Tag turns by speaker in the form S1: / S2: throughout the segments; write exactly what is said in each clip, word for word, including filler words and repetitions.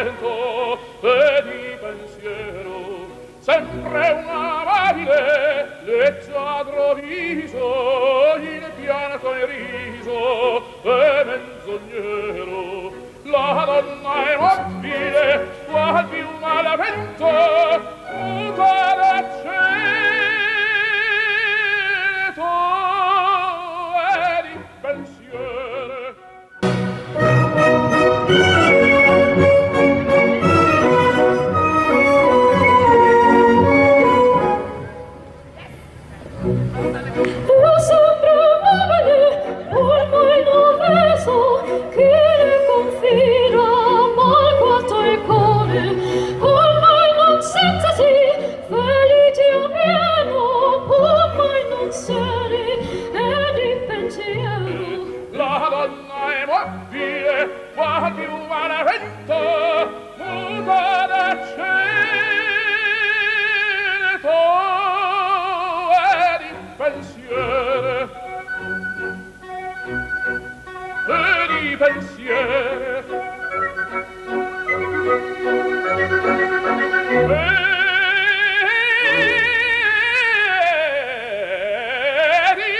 S1: vento e di pensiero, sempre un amabile leggiadro viso, il pianto e riso e menzognero. La donna è mobile, qual piuma al vento, muta d'aceto e di pensiero.
S2: Lo sembra amabile, ormai noveso, che le confina mal quanto il cuore, ormai non sentasi, felice o pieno, ormai non seri, e di pensiero.
S1: La donna è mobile, qual piuma al vento, muta d'aceto e di pensiero. E di pensiero. E di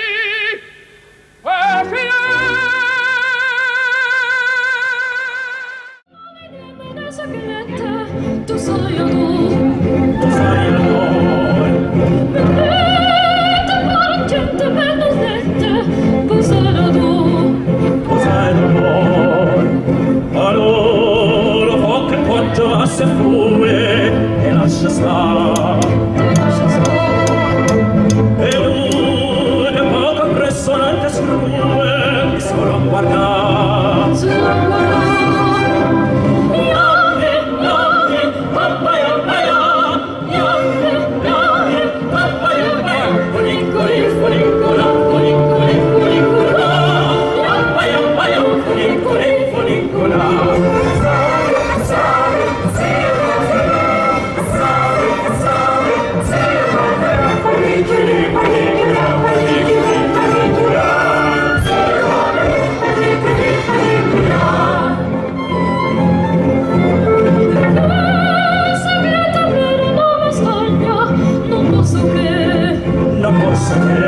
S1: pensiero.
S2: Tu sai ador,
S3: Tu sai amor,
S2: vedete paragente bellosette, tu sai ador,
S3: tu sai amor. Allora fa che quanto asse fue e lascia stare.
S2: lascia stare,
S3: E una poco impressionante scrue mi solo a guardare.
S2: su guardare.
S3: Yammi, yammi, pappa, yamma, yam. Yammi, yammi, pappa, yamma, yam. Funicoli, funicola, funicoli, funicola. Yamma, yamma, yam. Funicoli, funicola.
S2: Segreta per una vestaglia, non posso che
S3: Non posso che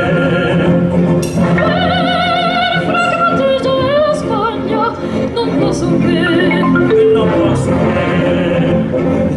S2: per fragranteggio e la Spagna, non posso che
S3: non posso che